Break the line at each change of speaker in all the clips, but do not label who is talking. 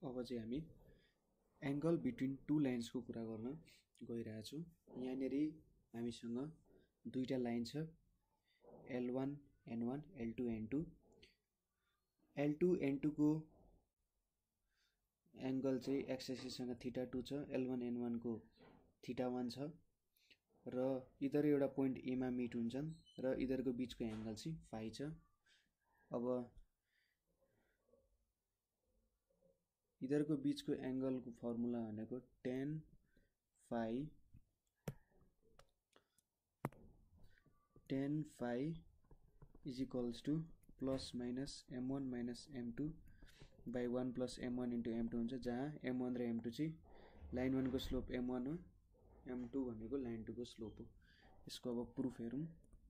अब चाहिँ हामी एंगल बिट्विन टू लाइन्स को कुरा गर्न गइरहेको छु। यहाँनेरि हामीसँग दुईटा लाइन छ, L1 N1 L2 N2। L2 N2 को एंगल चाहिँ x एक्सिस सँग θ2 छ, L1 N1 को θ1 छ र यिनीहरु एउटा पोइन्ट A मा मिट हुन्छन् र यिनीहरुको बीचको एंगल चाहिँ फाइ छ। अब यिनीहरुको बीचको एंगल को फर्मुला भनेको tan phi is equals to plus minus m1 minus m2 by 1 plus m1 into m2 हुन्छ, जहाँ m1 र m2 चाहिँ लाइन 1 को स्लोप m1 हो, m2 भनेको लाइन 2 को स्लोप हो। यसको अब प्रुफ हेरौं।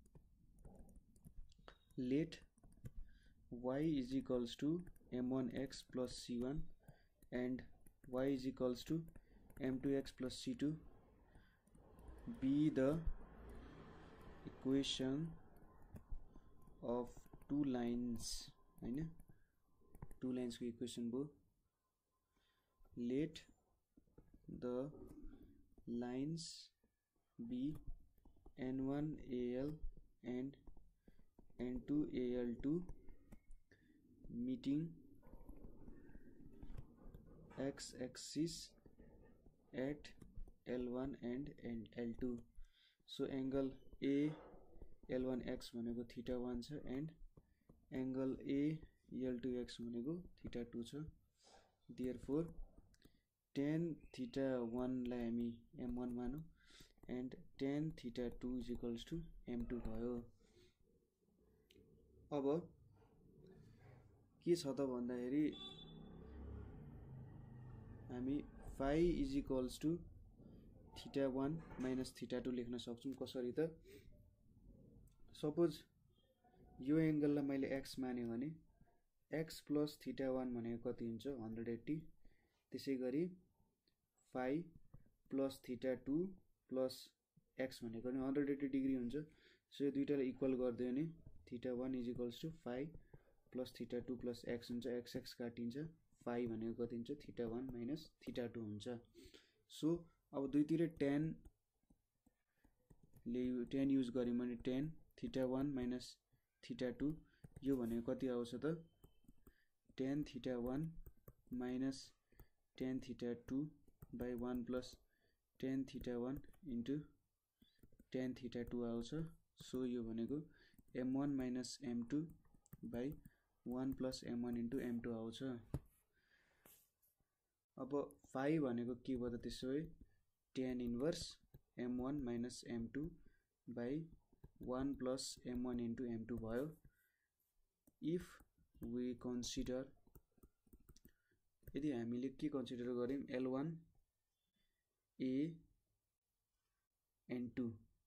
Let y is equals to m1x plus c1 and y is equals to m2x plus c2 be the equation of two lines, हैन, two lines को equation भयो। let the lines be n1al and n2al2 meeting x axis at L1 and L2। so angle A L1x भनेको θ1 छ and angle A L2x भनेको θ2 छ। therefore tan θ1 लाई हामी m1 मानौं and tan θ2 is equals to m2 भयो। अब के छ त भन्दाखेरि हामी phi is equals to θ1 minus θ2 लेख्न सक्छौं। कसरी त, सपोज यो एंगल लाई मैले x माने भने x plus θ1 भनेको कति हुन्छ 180। त्यसैगरी phi plus θ2 plus x भनेको नि 180 डिग्री हुन्छ। सो यो दुईटालाई इक्वल गर्दियो भने θ1 is equals to phi plus θ2 plus x हुन्छ, x x काटिन्छ, phi भनेको कति हुन्छ θ1 minus θ2 हुन्छ। सो अब दुईतिर tan युज गर्यौं भने tan θ1 minus θ2 यो भनेको कति आउँछ त tan θ1 minus tan θ2 by 1 plus tan θ1 into tan θ2 आउँछ। सो यो भनेको m1 minus m2 by 1 plus m1 into m2 आउँछ। अब phi भनेको के भयो त, त्यसो भए tan inverse m1 minus m2 by 1 plus m1 into m2 भयो। if we consider, यदि हामीले के कन्सिडर गर्यौं L1 A N2,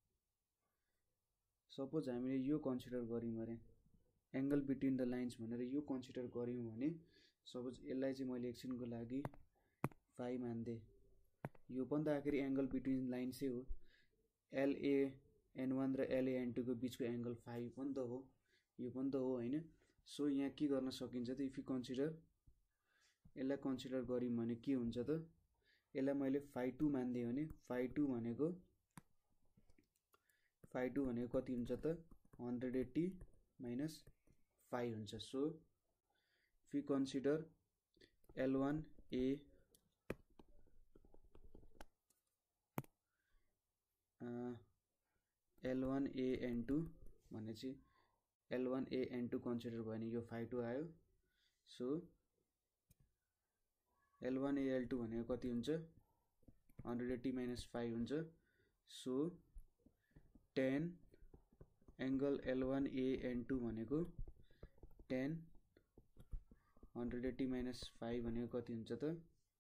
सपोज हामीले यो कन्सिडर गर्यौं भने एंगल बिट्विन द लाइन्स भनेर यो कन्सिडर गर्यौं भने सपोज यसलाई चाहिँ मैले एकछिनको लागि phi मान्दे, यो पनि त आखिर एंगल बिट्विन लाइन्सै हो, LA N1 र LA N2 को बीचको एंगल phi पनि त हो, यो पनि त हो हैन। सो यहाँ के गर्न सकिन्छ त, इफ यु कन्सिडर, यसलाई कन्सिडर गर्यौं भने के हुन्छ त, यसलाई मैले phi2 मान्दे भने phi2 भनेको कति हुन्छ त 180 minus phi हुन्छ। So if you consider L1 A L1 A N2 भने चाहिँ L1 A N2 कन्सिडर भयो भने यो phi2 आयो। सो L1 A L2 भनेको कति हुन्छ 180 minus phi हुन्छ। So tan angle L1 A N2 भनेको tan 180 minus phi भनेको कति हुन्छ त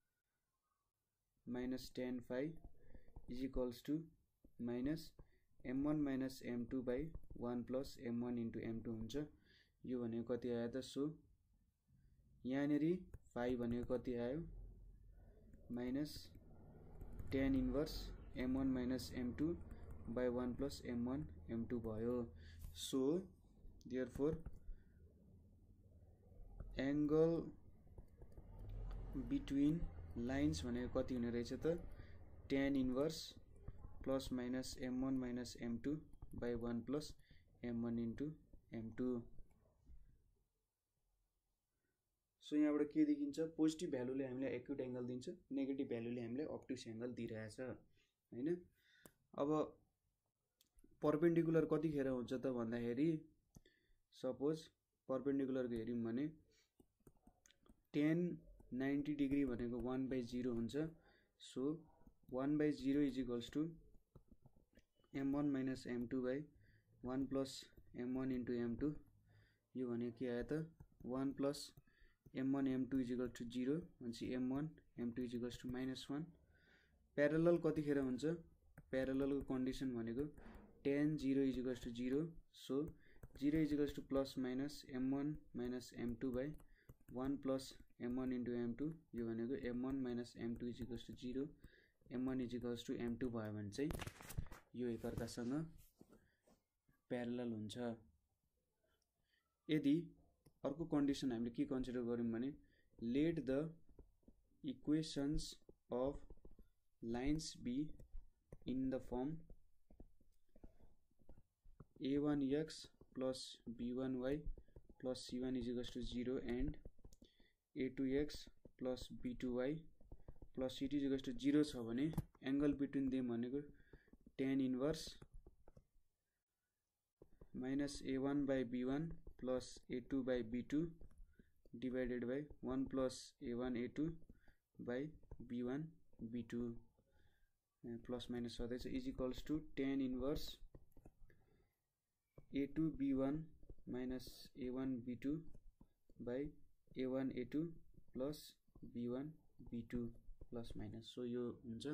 minus tan phi is equals to minus m1 minus m2 by 1 plus m1 into m2 हुन्छ। यो भनेको कति आयो त, सो यहाँनेरि phi भनेको कति आयो minus tan inverse m1 minus m2 by 1 plus m1 m2 भयो। So therefore angle between lines भनेको कति हुने रहेछ त tan inverse plus minus m1 minus m2 by 1 plus m1 into m2। So यहाँबाट के देखिन्छ पोजिटिभ भ्यालुले हामीलाई एक्युट एङ्गल दिन्छ, नेगेटिभ भ्यालुले हामीलाई अब्ट्युस एङ्गल दिइरहेछ हैन। अब परपेन्डिकुलर कतिखेर हुन्छ त भन्दाखेरि सपोज परपेन्डिकुलरको हेऱ्यौँ भने tan 90 डिग्री भनेको 1/0 हुन्छ। So 1/0 is equals to m1 minus m2 by 1 plus m1 into m2। यो भनेको के आयो त 1 plus m1 m2 is equal to 0 भनेपछि m1 m2 is equals to -1। Parallel कतिखेर हुन्छ प्यारललको कन्डिसन भनेको tan 0 is equals to 0। So 0 is equals to plus minus m1 minus m2 by 1 plus m1 into m2। यो भनेको m1 minus m2 is equals to 0, m1 is equals to m2 भयो भने चाहिँ यो एकअर्कासँग प्यारलल हुन्छ। यदि अर्को कन्डिसन हामीले के कन्सिडर गर्यौं भने let the equations of lines be in the form a1x plus b1y plus c1 is equals to 0 and a2x plus b2y plus c2 is equals to 0 छ भने एंगल बिट्विन देम भनेको tan inverse minus a1 by b1 plus a2 by b2 divided by 1 plus a1 a2 by b1 b2 plus minus सधैँ is equals to tan inverse a2 b1 minus a1 b2 by a1 a2 plus b1 b2 plus minus. So यो हुन्छ,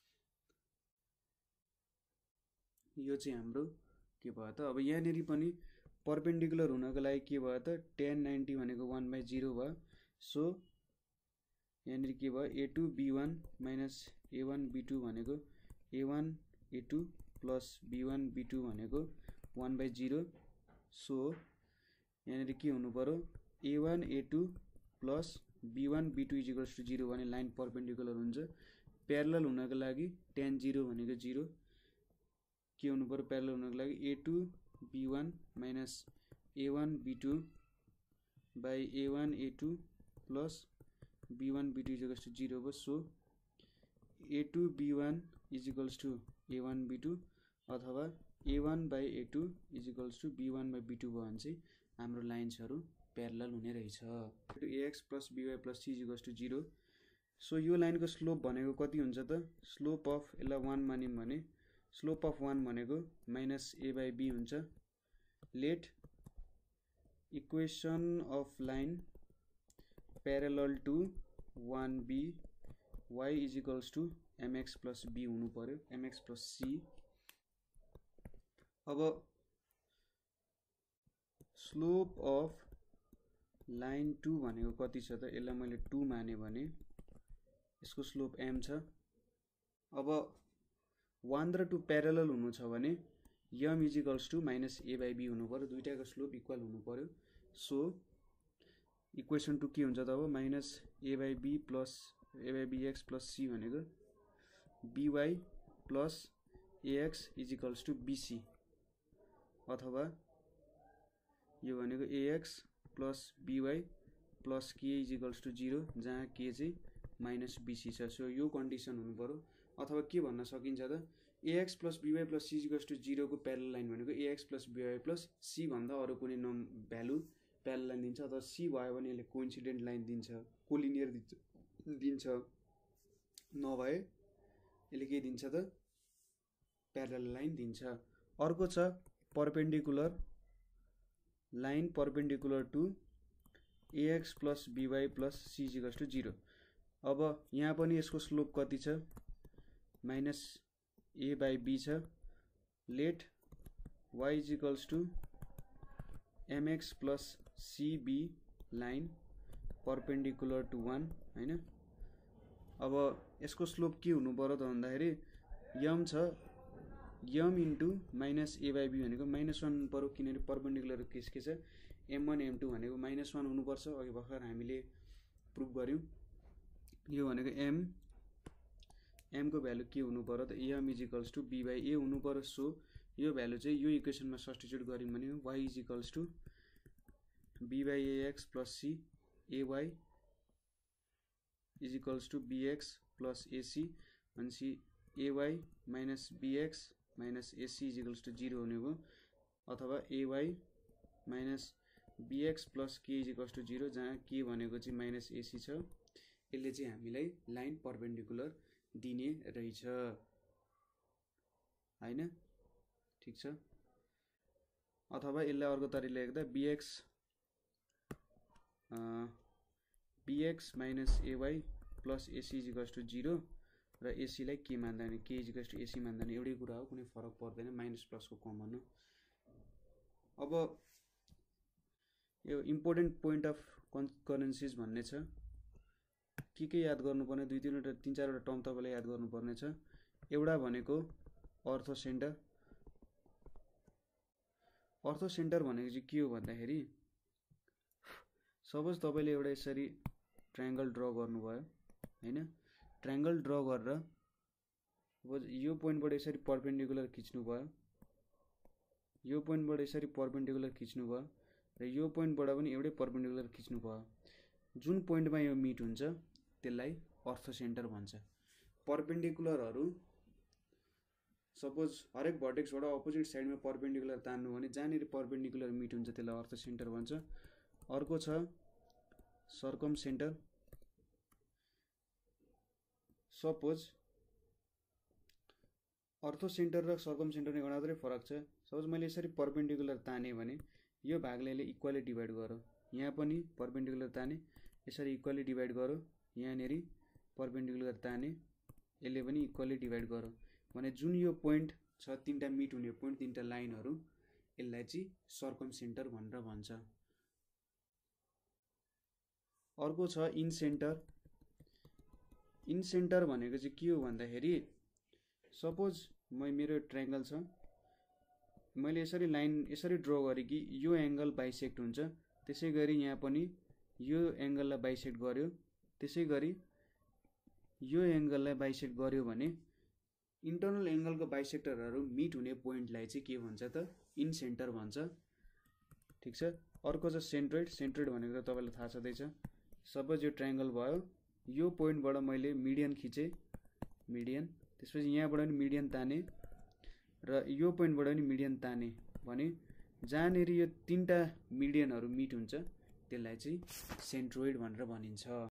यो चाहिँ हाम्रो के भयो त अब यहाँनेरि पनि परपेन्डिकुलर हुनको लागि के भयो त tan 90 भनेको 1/0 भयो। सो यहाँनेरि के भयो a2 b1 minus a1 b2 भनेको a1 a2 plus b1 b2 भनेको 1/0। सो यहाँनेरि के हुनु पर्यो a1 a2 plus b1 b2 is equals to 0 भने लाइन परपेन्डिकुलर हुन्छ। प्यारलल हुनको लागि tan 0 भनेको 0 के हुनु पर्यो प्यारलल हुनको लागि a2 b1 minus a1 b2 by a1 a2 plus b1 b2 is equals to 0 भयो। So a2 b1 is equals to a1 b2 अथवा a1 by a2 is equals to b1 by b2 भयो भने चाहिँ हाम्रो लाइन्सहरू parallel हुने रहेछ। ax plus by plus c is equals to 0। So यो लाइनको स्लोप भनेको कति हुन्छ त स्लोप अफ यसलाई 1 मान्यौँ भने स्लोप अफ 1 भनेको माइनस a बाई b हुन्छ। Let equation of line parallel to 1b y is equals to mx plus b हुनु पर्यो, mx प्लस c। अब स्लोप अफ लाइन 2 भनेको कति छ त यसलाई मैले 2 माने भने यसको स्लोप m छ। अब 1 र 2 प्यारलल हुनु छ भने m is equals to minus a by b हुनु पर्यो, दुईटाको स्लोप इक्वल हुनु पर्यो। सो इक्वेसन 2 के हुन्छ त अब minus a by b plus a by bx plus c भनेको by plus ax is equals to bc अथवा यो भनेको ax plus by plus k is equals to 0 जहाँ k चाहिँ माइनस bc छ। सो यो कन्डिसन हुनु पर्यो। अथवा के भन्न सकिन्छ त ax plus by plus c is equals to 0 को प्यारलल लाइन भनेको ax plus by plus c भन्दा अरू कुनै भ्यालु प्यारलल लाइन दिन्छ अथवा c भयो भने यसले कोइन्सिडेन्ट लाइन दिन्छ, कोलिनियर दिन्छ, नभए यसले के दिन्छ त प्यारलल लाइन दिन्छ। अर्को छ perpendicular line perpendicular to ax plus by plus c is equals to 0। अब यहाँ पनि यसको स्लोप कति छ माइनस a बाई b छ। Let y is equals to mx plus cb line perpendicular to 1 हैन। अब यसको स्लोप के हुनु पर्यो त भन्दाखेरि m छ m into minus a by b भनेको -1 हुनु पर्यो किनभने परपेन्डिकुलर केस के छ m1 m2 भनेको -1 हुनुपर्छ। अघि भर्खर हामीले प्रुभ गर्यौं। यो भनेको m को भ्यालु के हुनु पर्यो त m equals to b by a हुनु पर्यो। सो यो भ्यालु चाहिँ यो इक्वेसनमा सब्स्टिट्युट गर्यौं भने y equals to b by ax plus c ay equals to bx plus ac भनेपछि ay minus bx minus ac equals to 0 हुने भयो, अथवा ay minus bx plus k equals to 0 जहाँ k भनेको चाहिँ माइनस ac छ। यसले चाहिँ हामीलाई लाइन परपेन्डिकुलर दिने रहेछ हैन, ठीक छ। अथवा यसलाई अर्को तरिकाले लेख्दा bx minus ay plus ac equals to 0 र ac लाई के मान्दा नि k इजिकल्स टु ac मान्दा नि एउटै कुरा हो, कुनै फरक पर्दैन, माइनस प्लस को कमन हो। अब यो इम्पोर्टेन्ट पोइन्ट अफ कन्करेन्सीज भन्ने छ, के याद गर्नुपर्ने, दुई तीनवटा तीन चारवटा टर्म तपाईले याद गर्नुपर्ने छ। एउटा भनेको अर्थो सेन्टर। अर्थो सेन्टर भनेको चाहिँ के हो भन्दाखेरि सपोज तपाईले एउटा यसरी ट्रायंगल ड्रा गर्नुभयो हैन, ट्रायंगल ड्रा गरेर यो पोइन्टबाट यसरी परपेन्डिकुलर खिच्नु भयो, यो पोइन्टबाट यसरी परपेन्डिकुलर खिच्नु भयो र यो पोइन्टबाट पनि एउटै परपेन्डिकुलर खिच्नु भयो। जुन पोइन्टमा यो मिट हुन्छ त्यसलाई अर्थो सेन्टर भन्छ। परपेन्डिकुलरहरु सपोज हरेक भर्टेक्सबाट अपोजिट साइडमा परपेन्डिकुलर तान्नु भने जहाँनेरि परपेन्डिकुलर मिट हुन्छ त्यसलाई अर्थो सेन्टर भन्छ। अर्को छ circumcentre. Suppose orthocentre र सर्कम सेन्टरले गर्दा फरक छ। सपोज मैले यसरी परपेन्डिकुलर ताने भने यो भागले इक्वली डिवाइड गरो, यहाँ पनि परपेन्डिकुलर ताने यसरी इक्वली डिवाइड गरो, यहाँनेरि परपेन्डिकुलर ताने यसले पनि इक्वली डिवाइड गरो भने जुन यो पोइन्ट छ तीनटा मिट हुने पोइन्ट, तीनटा लाइनहरु, यसलाई चाहिँ सर्कम सेन्टर भनेर भन्छ। अर्को छ इन सेन्टर। इन सेन्टर भनेको चाहिँ के हो भन्दाखेरि सपोज मेरो ट्रायंगल छ, मैले यसरी लाइन यसरी ड्रा गरे कि यो एंगल बाइसेक्ट हुन्छ, त्यसैगरी यहाँ पनि यो एंगललाई बाइसेक्ट गर्यो, त्यसैगरी यो एंगललाई बाइसेक्ट गर्यो भने इन्टरनल एंगलको बाइसेक्टरहरु मिट हुने पोइन्टलाई चाहिँ के भन्छ त इन सेन्टर भन्छ, ठीक छ। अर्को छ सेन्ट्रोइड। सेन्ट्रोइड भनेको तपाईलाई थाहा छँदैछ। सपोज यो ट्रायंगल भयो, यो पोइन्टबाट मैले मिडियन खिचे, मिडियन, त्यसपछि यहाँबाट पनि मिडियन ताने र यो पोइन्टबाट पनि मिडियन ताने भने जहाँनेरि यो तीनटा मिडियनहरु मिट हुन्छ त्यसलाई चाहिँ सेन्ट्रोइड भनेर भनिन्छ।